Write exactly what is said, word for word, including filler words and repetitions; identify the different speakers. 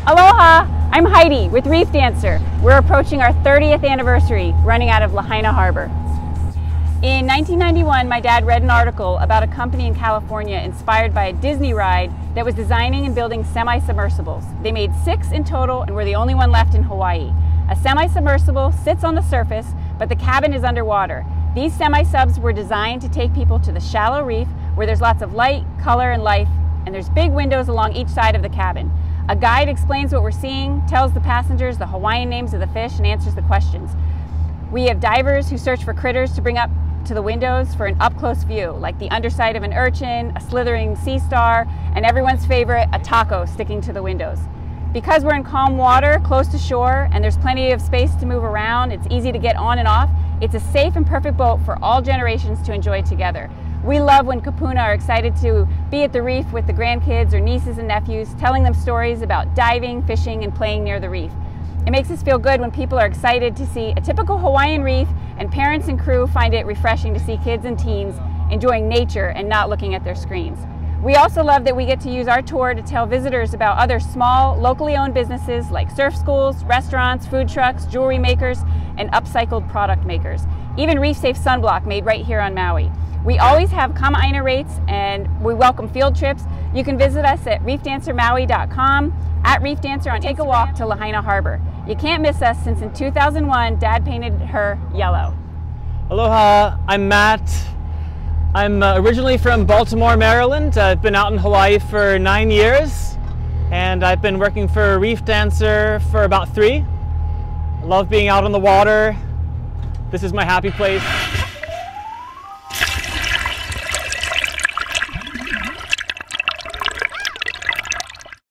Speaker 1: Aloha! I'm Heidi with Reef Dancer. We're approaching our thirtieth anniversary running out of Lahaina Harbor. In nineteen ninety-one, my dad read an article about a company in California inspired by a Disney ride that was designing and building semi-submersibles. They made six in total and were the only one left in Hawaii. A semi-submersible sits on the surface, but the cabin is underwater. These semi-subs were designed to take people to the shallow reef where there's lots of light, color, and life, and there's big windows along each side of the cabin. A guide explains what we're seeing, tells the passengers the Hawaiian names of the fish, and answers the questions. We have divers who search for critters to bring up to the windows for an up-close view, like the underside of an urchin, a slithering sea star, and everyone's favorite, a taco sticking to the windows. Because we're in calm water, close to shore, and there's plenty of space to move around, it's easy to get on and off, it's a safe and perfect boat for all generations to enjoy together. We love when Kupuna are excited to be at the reef with the grandkids or nieces and nephews, telling them stories about diving, fishing, and playing near the reef. It makes us feel good when people are excited to see a typical Hawaiian reef, and parents and crew find it refreshing to see kids and teens enjoying nature and not looking at their screens. We also love that we get to use our tour to tell visitors about other small, locally owned businesses like surf schools, restaurants, food trucks, jewelry makers, and upcycled product makers. Even reef-safe sunblock made right here on Maui. We always have Kama'aina rates, and we welcome field trips. You can visit us at reef dancer maui dot com, at Reef Dancer on Take a Walk to Lahaina Harbor. You can't miss us since in two thousand one, Dad painted her yellow.
Speaker 2: Aloha, I'm Matt. I'm uh, originally from Baltimore, Maryland. I've been out in Hawaii for nine years, and I've been working for Reef Dancer for about three. I love being out on the water. This is my happy place.